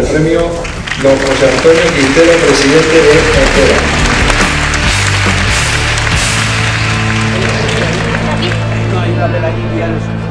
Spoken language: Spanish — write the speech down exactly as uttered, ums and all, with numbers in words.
premio don José Antonio Quintero, presidente de Entera. No, ayúdame la